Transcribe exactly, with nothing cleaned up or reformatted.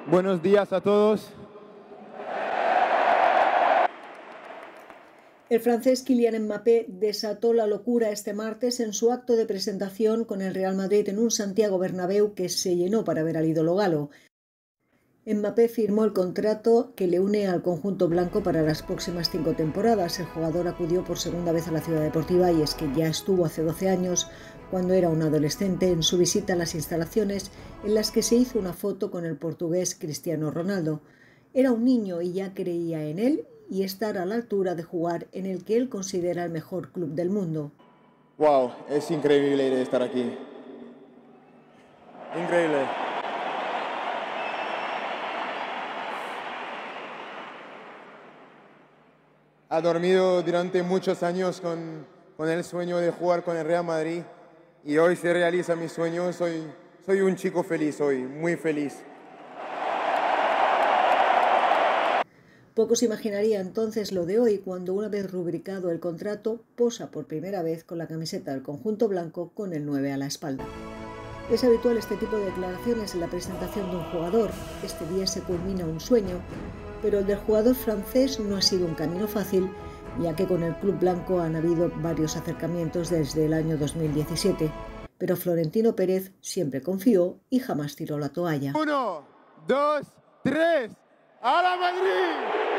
Buenos días a todos. El francés Kylian Mbappé desató la locura este martes en su acto de presentación con el Real Madrid en un Santiago Bernabéu que se llenó para ver al ídolo galo. Mbappé firmó el contrato que le une al conjunto blanco para las próximas cinco temporadas. El jugador acudió por segunda vez a la ciudad deportiva y es que ya estuvo hace doce años, cuando era un adolescente, en su visita a las instalaciones en las que se hizo una foto con el portugués Cristiano Ronaldo. Era un niño y ya creía en él y estar a la altura de jugar en el que él considera el mejor club del mundo. Wow, es increíble estar aquí. Increíble. Ha dormido durante muchos años con, con el sueño de jugar con el Real Madrid y hoy se realiza mi sueño. Soy, soy un chico feliz hoy, muy feliz. Pocos imaginaría entonces lo de hoy cuando, una vez rubricado el contrato, posa por primera vez con la camiseta del conjunto blanco con el nueve a la espalda. Es habitual este tipo de declaraciones en la presentación de un jugador. Este día se culmina un sueño, pero el del jugador francés no ha sido un camino fácil, ya que con el club blanco han habido varios acercamientos desde el año dos mil diecisiete. Pero Florentino Pérez siempre confió y jamás tiró la toalla. Uno, dos, tres, ¡a la Madrid!